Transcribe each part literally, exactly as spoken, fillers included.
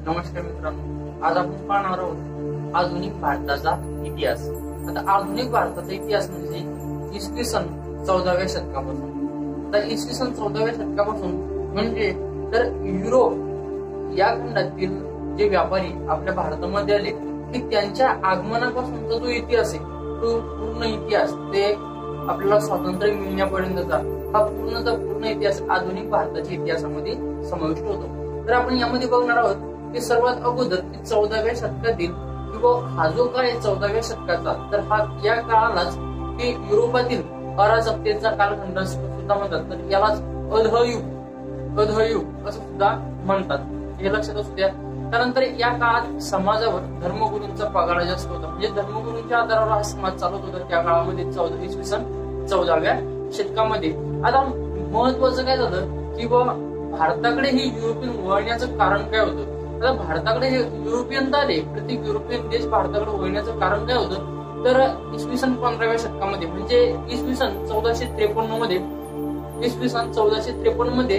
नमस्कार मित्रांनो, आज आपण पाहणार आहोत आधुनिक भारताचा इतिहास। आता आधुनिक भारताचा इतिहास म्हणजे इसवी सन चौदाव्या शतकापासून। आता इसवी सन चौदाव्या शतकापासून म्हणजे तर युरोप या खंडातील जे व्यापारी आपल्या भारतामध्ये आले की त्यांच्या आगमनापासूनचा जो इतिहास आहे तो पूर्ण इतिहास ते आपल्याला स्वातंत्र्य मिळण्यापर्यंतचा हा पूर्णचा पूर्ण इतिहास आधुनिक भारताच्या इतिहासामध्ये समाविष्ट होतो। तर आपण यामध्ये बघणार आहोत की सर्वात अगोदर चौदाव्या शतकातील किंवा हा जो काळ आहे चौदाव्या शतकाचा, तर हा या काळालाच की युरोपातील अराजकतेचा कालखंड सुद्धा म्हणतात, तर यालाच अधयुग अधयुग असं सुद्धा म्हणतात, हे लक्षात असू द्या। त्यानंतर या काळात समाजावर धर्मगुरूंचा पगार जास्त होता, म्हणजे धर्मगुरूंच्या आधारावर हा समाज चालत होता त्या काळामध्ये चौदा इसवी सन चौदाव्या शतकामध्ये। आता महत्वाचं काय झालं की बाबा भारताकडे ही युरोपियन वळण्याचं कारण काय होतं। आता भारताकडे हे युरोपियन आले, प्रत्येक युरोपियन देश भारताकडे वळण्याचं कारण काय होतं, तर इसवी सन पंधराव्या शतकामध्ये म्हणजे इसवी सन चौदाशे त्रेपन्न मध्ये इसवी सन चौदाशे त्रेपन्न मध्ये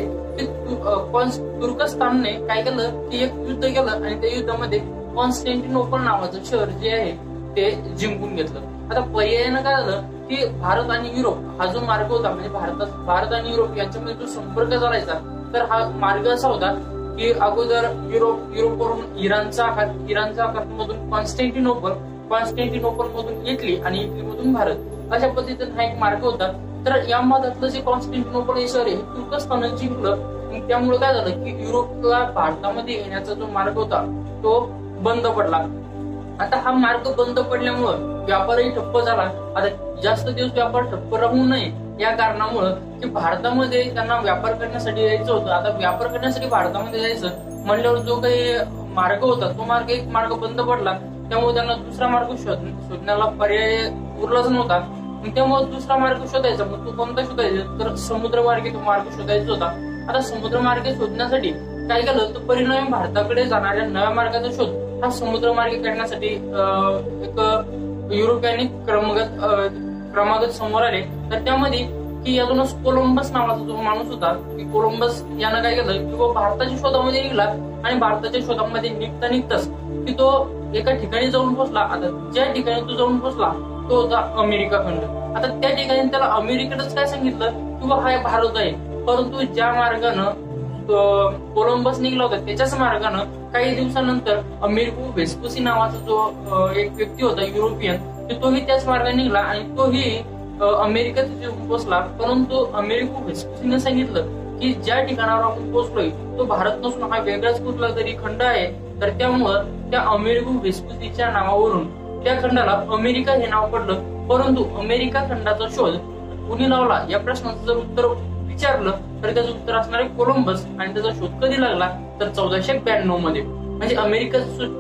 तुर्कस्तानने काय केलं की एक युद्ध केलं आणि त्या युद्धामध्ये कॉन्स्टँटिनोपल नावाचं शहर जे आहे ते जिंकून घेतलं। आता पर्यायानं काय झालं की भारत आणि युरोप हा जो मार्ग होता, म्हणजे भारतात भारत आणि युरोप यांच्यामध्ये जो संपर्क चालायचा, तर हा मार्ग असा होता की अगोदर युरोप युरोपवरून इराणचा आकार इराणच्या आकारामधून कॉन्स्टँटिनोपल कॉन्स्टँटिनोपल मधून इटली आणि इटली मधून भारत, अशा पद्धतीने हा एक मार्ग होता। तर या मधातलं जे कॉन्स्टँटिनोपल हे शहर आहे तुर्कस्तानने जिंकलं, त्यामुळे काय झालं की युरोपला भारतामध्ये येण्याचा जो मार्ग होता तो बंद पडला। आता हा मार्ग बंद पडल्यामुळं व्यापारही ठप्प झाला। आता जास्त दिवस व्यापार ठप्प राहू नये या कारणामुळं की भारतामध्ये त्यांना व्यापार करण्यासाठी यायचं होतं। आता व्यापार करण्यासाठी भारतामध्ये जायचं म्हणल्यावर जो काही मार्ग होता तो मार्ग एक मार्ग बंद पडला, त्यामुळे त्यांना दुसरा मार्ग शोध शोधण्याला पर्याय उरलाच नव्हता। त्यामुळे दुसरा मार्ग शोधायचा, मग तो कोणता शोधायचा, तर समुद्रमार्गे तो मार्ग शोधायचा होता। आता समुद्रमार्गे शोधण्यासाठी काय केलं तर परिणामी भारताकडे जाणाऱ्या नव्या मार्गाचा शोध हा समुद्रमार्गे करण्यासाठी एक युरोपियन क्रमगत क्रमागत समोर आले। तर त्यामध्ये की यातूनच कोलंबस नावाचा जो माणूस होता की कोलंबस यानं काय केलं की भारताच्या शोधामध्ये निघाला आणि भारताच्या शोधामध्ये निघता निघताच की तो एका ठिकाणी जाऊन पोहोचला। आता ज्या ठिकाणी तो जाऊन पोहोचला तो होता अमेरिका खंड। आता त्या ठिकाणी त्याला अमेरिकेतच काय सांगितलं किंवा हा भारत आहे, परंतु ज्या मार्गानं कोलंबस निघला होता त्याच्याच मार्गानं काही दिवसानंतर अमेरिको वेस्पुसी नावाचा जो एक व्यक्ती होता युरोपियन, तोही त्याच मार्गाने निघाला आणि तोही अमेरिकेत पोहोचला। परंतु अमेरिको वेस्पुसीने सांगितलं की ज्या ठिकाणावर आपण पोहोचलोय तो भारत नसून हा वेगळाच कुठला तरी खंड आहे, तर त्यामुळं त्या अमेरिको वेस्पुसीच्या नावावरून त्या खंडाला अमेरिका हे नाव पडलं। परंतु अमेरिका खंडाचा शोध कुणी लावला या प्रश्नाचं जर उत्तर विचारलं तर त्याचं उत्तर असणार आहे कोलंबस, आणि त्याचा शोध कधी लागला तर चौदाशे ब्याण्णव मध्ये, म्हणजे अमेरिकेचा शोध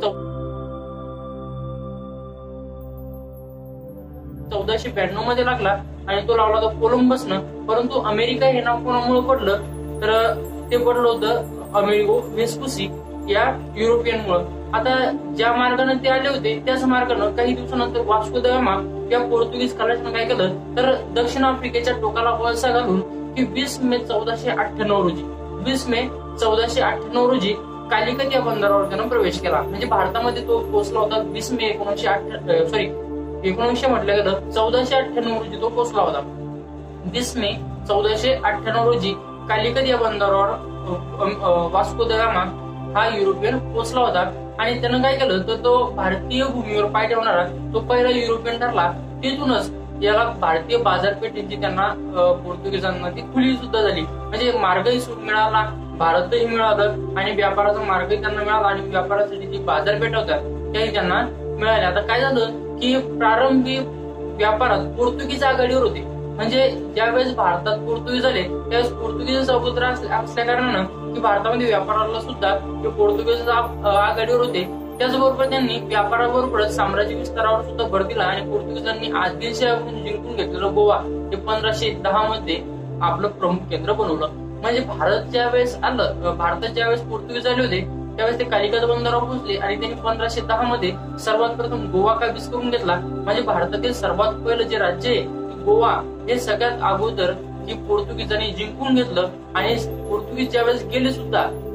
चौदाशे ब्याण्णव मध्ये लागला आणि तो लावला होता कोलंबसनं। परंतु अमेरिका हे नाव कोणामुळे पडलं तर ते पडलं होतं अमेरिको वेस्पुसी या युरोपियन मुळे। आता ज्या मार्गाने ते आले होते त्याच मार्गाने काही दिवसानंतर वास्को द गामा या पोर्तुगीज खलाशानं काय केलं तर दक्षिण आफ्रिकेच्या टोकाला वळसा घालून की वीस मे चौदाशे अठ्ठ्याण्णव रोजी वीस मे चौदाशे अठ्ठ्याण्णव रोजी कालिकत या बंदरावर त्यानं प्रवेश केला। म्हणजे भारतामध्ये तो पोहोचला होता वीस मे एकोणीसशे अठ्ठ्याण्णव सॉरी एकोणीसशे म्हटलं गेलं चौदाशे अठ्ठ्याण्णव रोजी तो पोहोचला होता। वीस मे चौदाशे अठ्ठ्याण्णव रोजी कालिकत या बंदरावर वास्को द गामा हा युरोपियन पोहोचला होता आणि त्यानं काय केलं तर तो भारतीय भूमीवर पाय ठेवणारा तो पहिला युरोपियन ठरला। तिथूनच याला भारतीय बाजारपेठेची त्यांना पोर्तुगीजांना ती खुली सुद्धा झाली, म्हणजे मार्गही मिळाला, भारतही मिळालं आणि व्यापाराचा मार्गही त्यांना मिळाला आणि व्यापारासाठी जी बाजारपेठ होत्या त्याही त्यांना मिळाल्या। आता काय झालं की प्रारंभी व्यापारात पोर्तुगीज आघाडीवर होते, म्हणजे ज्यावेळेस भारतात पोर्तुगीज आले त्यावेळेस पोर्तुगीज अगोदर असल्या कारणानं की भारतामध्ये व्यापाराला सुद्धा पोर्तुगीज आघाडीवर होते। त्याचबरोबर त्यांनी व्यापाराबरोबरच साम्राज्य विस्तारावर सुद्धा भर दिला आणि पोर्तुगीजांनी आदिलशाहकडून जिंकून घेतलेलं गोवा हे पंधराशे दहा मध्ये आपलं प्रमुख केंद्र बनवलं। म्हणजे भारत ज्या वेळेस आलं भारतात ज्यावेळेस पोर्तुगीज आले होते त्यावेळेस ते कालिकत बंदरावर पोहोचले आणि त्यांनी पंधराशे दहा मध्ये सर्वात प्रथम गोवा काबीज करून घेतला। म्हणजे भारतातील सर्वात पहिलं जे राज्य आहे गोवा हे सगळ्यात अगोदर की पोर्तुगीजांनी जिंकून घेतलं आणि पोर्तुगीज ज्यावेळेस गेले सुद्धा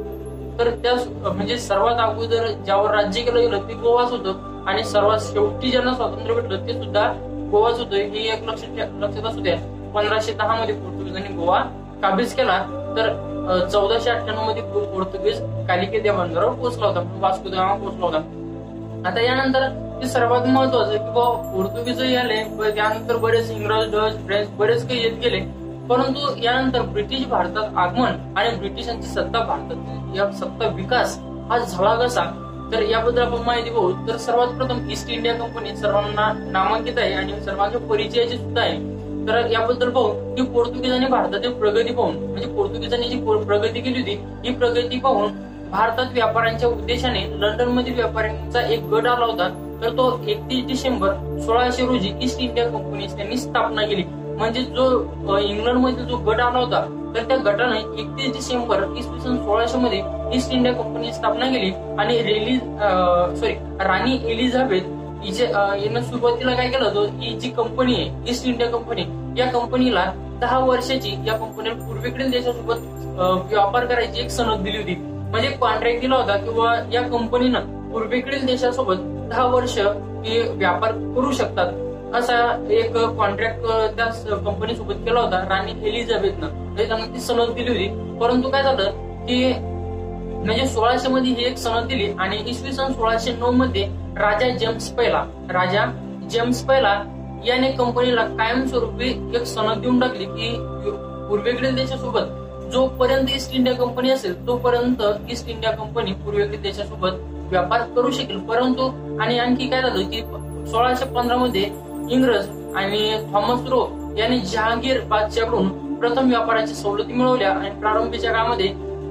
तर त्या म्हणजे सर्वात अगोदर ज्यावर राज्य केलं गेलं ते गोवाच होतं आणि सर्वात शेवटी ज्यांना स्वातंत्र्य भेटलं ते सुद्धा गोवाच होतं. हे एक लक्षात लक्षात असू द्या. पंधराशे दहा मध्ये पोर्तुगीजांनी गोवा काबीज केला. तर चौदाशे अठ्ठ्याण्णव मध्ये पोर्तुगीज कालिके बंदरावर पोहोचला होता, वास्को द गामा पोहोचला होता. आता यानंतर ते सर्वात महत्वाचं की बाबा पोर्तुगीज आले, त्यानंतर बरेच इंग्रज, डच, फ्रेंच बरेच काही येत गेले. परंतु यानंतर ब्रिटिश भारतात आगमन आणि ब्रिटिशांची सत्ता भारतात या सत्ता विकास हा झाला कसा, तर याबद्दल आपण माहिती बघू. तर सर्वात प्रथम ईस्ट इंडिया कंपनी सर्वांना नामांकित आहे आणि सर्वांच्या परिचयाची सुद्धा आहे. तर याबद्दल पाहू की पोर्तुगीजांनी भारतातील प्रगती पाहून, म्हणजे पोर्तुगीजांनी जी प्रगती केली होती ही प्रगती पाहून भारतात व्यापाऱ्यांच्या उद्देशाने लंडन मध्ये व्यापाऱ्यांचा एक गट आला होता. तर तो एकतीस डिसेंबर सोळाशे रोजी ईस्ट इंडिया कंपनीची त्यांनी स्थापना केली. म्हणजे जो इंग्लंड मध्ये जो गट आला होता तर त्या गटाने एकतीस डिसेंबर इसवी सन सोळाशे मध्ये ईस्ट इंडिया कंपनीची स्थापना केली आणि रेली सॉरी राणी एलिझाबेथ हिचे यानं सुरुवातीला काय केलं होतं, ही जी कंपनी आहे ईस्ट इंडिया कंपनी, या कंपनीला दहा वर्षाची या कंपनीला पूर्वेकडील देशासोबत व्यापार करायची एक सनद दिली होती. म्हणजे कॉन्ट्रॅक्ट दिला होता किंवा या कंपनीनं पूर्वेकडील देशासोबत दहा वर्ष हे व्यापार करू शकतात असा एक कॉन्ट्रॅक्ट त्या कंपनी सोबत केला होता राणी एलिझाबेथनं. त्यांना ती सनद दिली होती. परंतु काय झालं की म्हणजे सोळाशे मध्ये ही एक सनद दिली आणि इसवी सन सोळाशे नऊ मध्ये राजा जेम्स पहिला राजा जेम्स पहिला याने कंपनीला कायमस्वरूपी एक सनद देऊन टाकली की पूर्वेकडील देशासोबत जोपर्यंत ईस्ट इंडिया कंपनी असेल तोपर्यंत ईस्ट इंडिया कंपनी पूर्वेकडील देशासोबत व्यापार करू शकेल. परंतु आणि आणखी काय झालं की सोळाशे पंधरा मध्ये इंग्रज आणि थॉमस रो यांनी जहांगीर बादशाहकडून प्रथम व्यापाराची सवलती मिळवल्या आणि प्रारंभीच्या काळामध्ये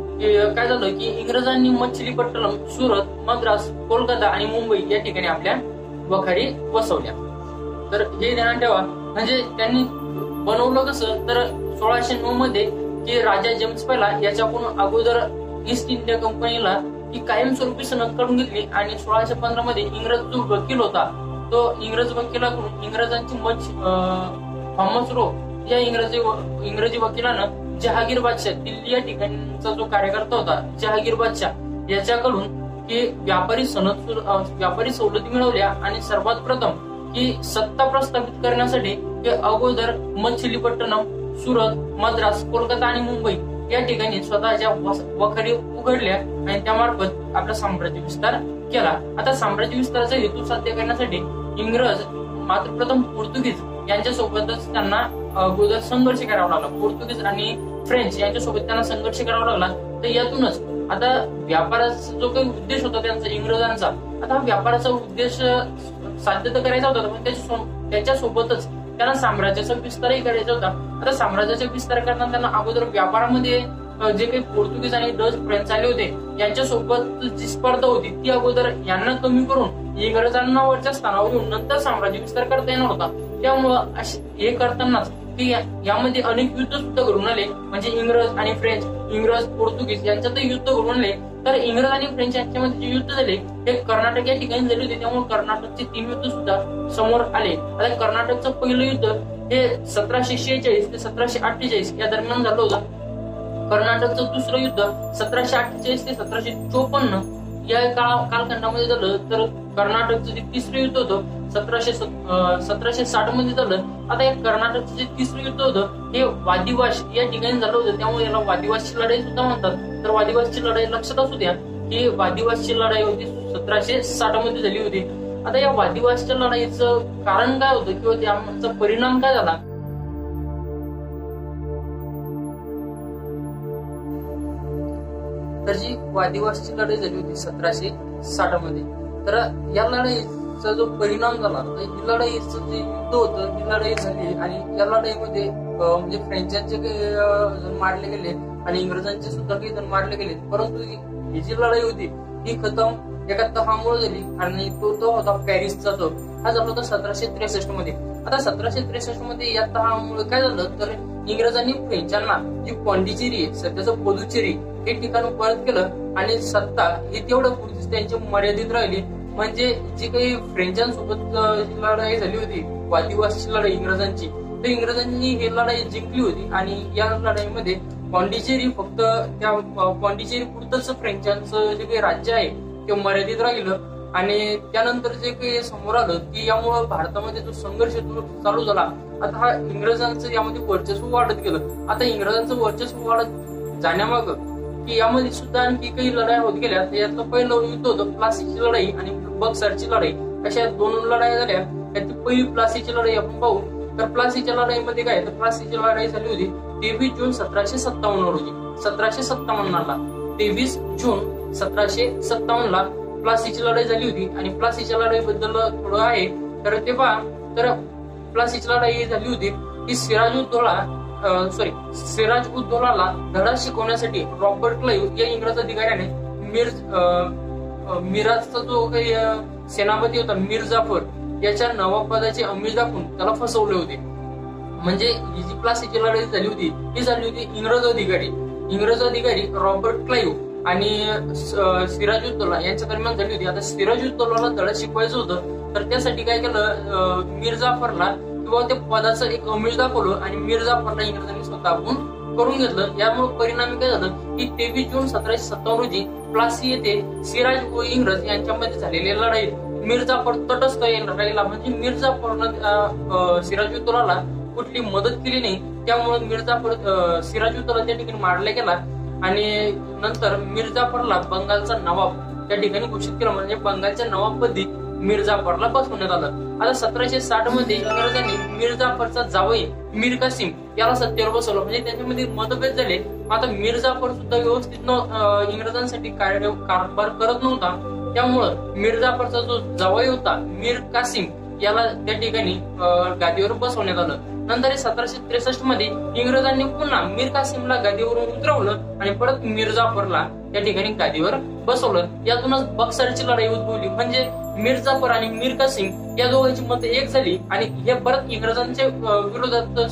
काय झालं की इंग्रजांनी मच्छलीपट्टणम, सुरत, मद्रास, कोलकाता आणि मुंबई या ठिकाणी आपल्या वखारी बसवल्या. तर हे ध्यानात ठेवा. म्हणजे त्यांनी बनवलं कसं, तर सोळाशे नऊ मध्ये की राजा जेम्स पहिला याच्याकडून अगोदर ईस्ट इंडिया कंपनीला ही कायमस्वरूपी सनद काढून घेतली आणि सोळाशे पंधरा मध्ये इंग्रज जो वकील होता तो इंग्रज वकिलाकडून इंग्रजांची मच थॉमस रो या इंग्रजी इंग्रजी वकिलानं जहागीर बादशाह दिल्ली या ठिकाणचा जो कार्यकर्ता होता जहागीर बादशाह याच्याकडून की व्यापारी सनद व्यापारी सवलती मिळवल्या आणि सर्वात प्रथम की सत्ता प्रस्थापित करण्यासाठी ते अगोदर मच्छलीपट्टणम, सुरत, मद्रास, कोलकाता आणि मुंबई या ठिकाणी स्वतःच्या वखारी उघडल्या आणि त्यामार्फत आपला साम्राज्य विस्तार केला. आता साम्राज्य विस्ताराचा हेतू साध्य करण्यासाठी इंग्रज मात्र प्रथम पोर्तुगीज यांच्यासोबतच त्यांना अगोदर संघर्ष करावा लागला. पोर्तुगीज आणि फ्रेंच यांच्यासोबत त्यांना संघर्ष करावा लागला. तर यातूनच आता व्यापाराचा जो काही उद्देश होता त्यांचा इंग्रजांचा, आता व्यापाराचा उद्देश साध्य तर करायचा होता पण त्याच्यासोबतच त्यांना साम्राज्याचा विस्तारही करायचा होता. आता साम्राज्याचा विस्तार करताना त्यांना अगोदर व्यापारामध्ये जे काही पोर्तुगीज आणि डच, फ्रेंच आले होते यांच्यासोबत जी स्पर्धा होती ती अगोदर यांना कमी करून इंग्रजांना वरच्या स्थानावर येऊन नंतर साम्राज्य विस्तार करता येणार होता. त्यामुळं हे करतानाच की यामध्ये अनेक युद्ध सुद्धा घडून आले. म्हणजे इंग्रज आणि फ्रेंच, इंग्रज पोर्तुगीज यांच्यातही युद्ध घडून आले. तर इंग्रज आणि फ्रेंच यांच्यामध्ये जे युद्ध झाले हे कर्नाटक या ठिकाणी झाले होते. त्यामुळे कर्नाटकचे तीन युद्ध सुद्धा समोर आले. आता कर्नाटकचं पहिलं युद्ध हे सतराशे शेहेचाळीस ते सतराशे अठ्ठेचाळीस या दरम्यान झालं होतं. कर्नाटकचं दुसरं युद्ध सतराशे अठ्ठेचाळीस ते सतराशे चोपन्न या काळ कालखंडामध्ये झालं. तर कर्नाटकचं जे तिसरं युद्ध होतं सतराशे सतराशे साठ मध्ये झालं. आता या कर्नाटकचं जे तिसरं युद्ध होतं हे वादिवाश या ठिकाणी झालं होतं. त्यामुळे याला वादिवासची लढाई सुद्धा म्हणतात. तर वादिवासची लढाई लक्षात असू द्या की वादिवासची लढाई होती सतराशे साठ मध्ये झाली होती. आता या वादिवासच्या लढाईचं कारण काय होतं किंवा त्याचा परिणाम काय झाला, तर जी वादिवासची लढाई झाली होती सतराशे साठ मध्ये, तर या लढाईचा जो परिणाम झाला तर ही लढाईचं जे युद्ध होतं ही लढाई झाली आणि या लढाईमध्ये म्हणजे फ्रेंचांचे काही जण मारले गेले आणि इंग्रजांचे सुद्धा काही जण मारले गेले. परंतु ही जी लढाई होती ही खतम एका तहामुळे झाली आणि तो तो होता पॅरिसचा तह. हा झाला होता सतराशे त्रेसष्ट मध्ये. आता सतराशे त्रेसष्ट मध्ये या तहामुळे काय झालं तर इंग्रजांनी फ्रेंचांना जी पॉंडिचेरी आहे सध्याचं पुदुचेरी हे ठिकाण परत केलं आणि सत्ता ही तेवढं पुरतीच त्यांची मर्यादित राहिली. म्हणजे जी काही फ्रेंचांसोबत लढाई झाली होती वादिवासची लढाई इंग्रजांची, तर इंग्रजांनी ही लढाई जिंकली होती आणि या लढाईमध्ये पॉंडिचेरी फक्त त्या पॉंडिचेरी पुरतच फ्रेंचांचं जे काही राज्य आहे ते मर्यादित राहिलं आणि त्यानंतर जे काही समोर आलं की यामुळे भारतामध्ये जो संघर्ष चालू झाला, आता हा इंग्रजांचं यामध्ये वर्चस्व वाढत गेलं. आता इंग्रजांचं वर्चस्व वाढत जाण्यामाग की यामध्ये सुद्धा आणखी काही लढाई होत गेल्या. यातलं पहिलं युद्ध होतं प्लासीची लढाई आणि बक्सरची लढाई, अशा दोन लढाई झाल्या. त्यातली पहिली प्लासीची लढाई आपण पाहू. तर प्लासीच्या लढाईमध्ये काय, तर प्लासीची लढाई झाली होती तेवीस जून सतराशे सत्तावन्न रोजी. सतराशे सत्तावन्नला तेवीस जून सतराशे सत्तावन्न ला प्लासीची लढाई झाली होती. आणि प्लासीच्या लढाईबद्दल थोडं आहे तर ते पहा. तर प्लासीची लढाई झाली होती की सिराज उद्दौला सॉरी सिराज उद्दौलाला धडा शिकवण्यासाठी रॉबर्ट क्लाइव्ह या इंग्रज अधिकाऱ्याने मिर्ज मिराजचा जो काही सेनापती होता मीर जाफर याच्या नवाबपदाची अंमली दाखवून त्याला फसवले होते. म्हणजे ही जी प्लासीची लढाई झाली होती ही झाली होती इंग्रज अधिकारी इंग्रज अधिकारी रॉबर्ट क्लाइव्ह आणि सिराजुद्दौला यांच्या दरम्यान झाली होती. आता सिराजुद्दौलाला धडा शिकवायचं होतं तर त्यासाठी काय केलं, मीर जाफरला किंवा त्या पदाचं एक अमीर दाखवलं आणि मीर जाफरला इंग्रजांनी स्वतःहून करून घेतलं. यामुळे परिणामी काय झालं की तेवीस जून सतराशे सत्तावन्न रोजी प्लासी येथे सिराज व इंग्रज यांच्यामध्ये झालेल्या लढाईत मीर जाफर तटस्थ राहिला. म्हणजे मीर जाफरनं सिराजुद्दौलाला कुठली मदत केली नाही. त्यामुळे मीर जाफर सिराजुद्दौला त्या ठिकाणी मारला गेला आणि नंतर मीर जाफरला बंगालचा नवाब त्या ठिकाणी घोषित केलं. म्हणजे बंगालच्या नवाबपदी मीर जाफरला बसवण्यात आलं. आता सतराशे साठ मध्ये इंग्रजांनी मीर जाफरचा जावई मीर कासिम याला सत्तेवर बसवलं. म्हणजे त्यांच्यामध्ये मतभेद झाले. आता मीर जाफर सुद्धा व्यवस्थित इंग्रजांसाठी कार्य कारभार करत नव्हता. त्यामुळं मीर जाफरचा जो जावई होता मीर कासिम याला त्या ठिकाणी गादीवर बसवण्यात आलं. नंतर सतराशे त्रेसष्ट मध्ये इंग्रजांनी पुन्हा मीर कासिमला गादीवरून उतरवलं आणि परत मीर जाफरला त्या ठिकाणी गादीवर बसवलं. यातूनच बक्सरची लढाई उद्भवली. म्हणजे मीर जाफर आणि मीर कासिम या दोघांची मतं एक झाली आणि हे परत इंग्रजांच्या विरोधात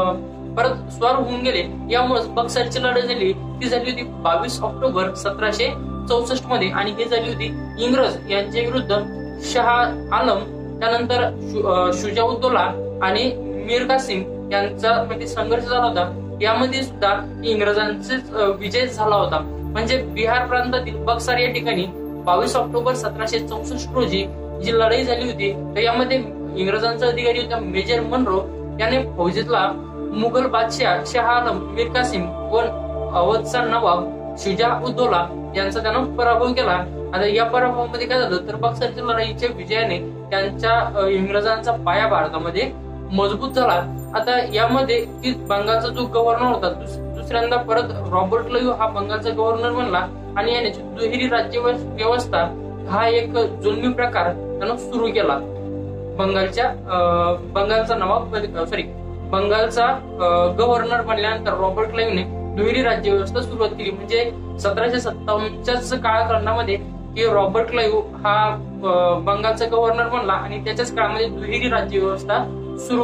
परत स्वार होऊन गेले. यामुळे बक्सरची लढाई झाली ती झाली होती बावीस ऑक्टोबर सतराशे चौसष्ट मध्ये आणि ही झाली होती इंग्रज यांच्या विरुद्ध शहा आलम, त्यानंतर शुजाउद्दौला आणि मीर कासिम यांचा मध्ये संघर्ष झाला होता. यामध्ये सुद्धा इंग्रजांचाच विजय झाला होता. म्हणजे बिहार प्रांतातील बक्सर या ठिकाणी बावीस ऑक्टोबर सतराशे चौसष्ट रोजी जी लढाई झाली होती तर यामध्ये इंग्रजांचा अधिकारी होता मेजर मनरो याने फौजेतला मुघल बादशाह शाह आलम, मीर कासिम व अवधचा नवाब शुजाउद्दौला यांचा त्यानं पराभव केला. आता या पराभवामध्ये काय झालं तर बक्सरच्या लढाईच्या विजयाने त्यांच्या इंग्रजांचा पाया भारतामध्ये मजबूत झाला. आता यामध्ये की बंगालचा जो गव्हर्नर होता दुसऱ्यांदा परत रॉबर्ट क्लाइव्ह हा बंगालचा गव्हर्नर बनला आणि याने दुहेरी राज्य व्यवस्था हा एक जुलमी प्रकार त्यानं सुरू केला. बंगालच्या बंगालचा नवाब सॉरी बंगालचा गव्हर्नर बनल्यानंतर रॉबर्ट क्लाइव्हने दुहेरी राज्य व्यवस्था सुरुवात केली. म्हणजे सतराशे सत्तावन्नच्याच काळखंडामध्ये की रॉबर्ट क्लाइव्ह हा बंगालचा गव्हर्नर बनला आणि त्याच्याच काळामध्ये दुहेरी राज्य व्यवस्था सुरू.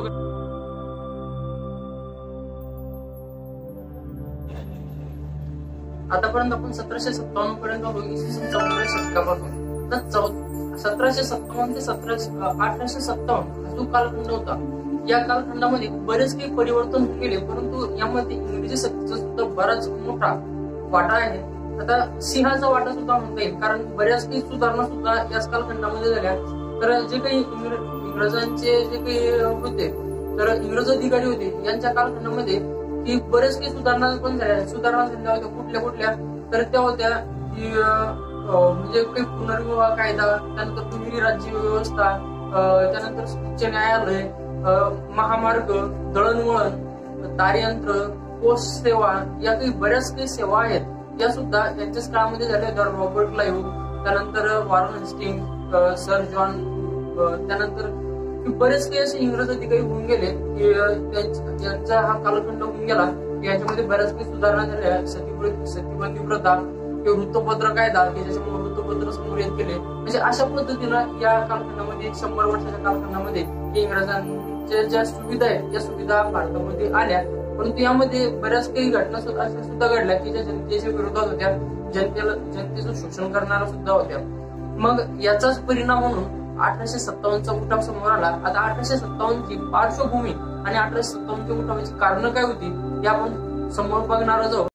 आतापर्यंत आपण सतराशे सत्तावन्न पर्यंत चौदाव्या शतकापासून तर सतराशे सत्तावन्न ते सतराशे अठराशे सत्तावन्न हा जो कालखंड होता या कालखंडामध्ये बरेच काही परिवर्तन होऊन गेले. परंतु यामध्ये इंग्रजी सत्तेचा सुद्धा बराच मोठा वाटा आहे. आता सिंहाचा वाटा सुद्धा म्हणता येईल कारण बऱ्याच काही सुधारणा सुद्धा याच कालखंडामध्ये झाल्या. तर जे काही इंग्रजांचे जे काही होते तर इंग्रज अधिकारी होते यांच्या कालखंडामध्ये की बरेच काही सुधारणा पण झाल्या. सुधारणा झाल्या होत्या कुठल्या कुठल्या तर त्या होत्या की म्हणजे काही पुनर्विवाह कायदा, त्यानंतर दुहेरी राज्य व्यवस्था, त्यानंतर उच्च न्यायालय, महामार्ग, दळणवळण, तारयंत्र, पोस्ट सेवा या काही बऱ्याच काही सेवा आहेत या सुद्धा यांच्याच काळामध्ये झाल्या होत्या. रॉबर्ट क्लाइव्ह, त्यानंतर वॉरन हेस्टिंग्ज, सर जॉन, त्यानंतर बरेच काही असे इंग्रज अधिकारी होऊन गेले की त्यांचा हा कालखंड होऊन गेला. याच्यामध्ये बऱ्याच काही सुधारणा झाल्या. सती सतीपती प्रथा किंवा वृत्तपत्र कायदा की ज्याच्यामुळे वृत्तपत्र समोर येत गेले. म्हणजे अशा पद्धतीनं या कालखंडामध्ये शंभर वर्षाच्या कालखंडामध्ये इंग्रजांच्या ज्या सुविधा आहेत त्या सुविधा भारतामध्ये आल्या. परंतु यामध्ये बऱ्याच काही घटना अशा सुद्धा घडल्या की ज्या जनतेच्या विरोधात होत्या, जनतेला जनतेचं शोषण करणाऱ्या सुद्धा होत्या. मग याचाच परिणाम म्हणून अठराशे सत्तावन्नचा उठाव समोर आला. आता अठराशे सत्तावन्नची पार्श्वभूमी आणि अठराशे सत्तावन्नच्या उठावाची कारण काय होती हे आपण समोर बघणार आहोत.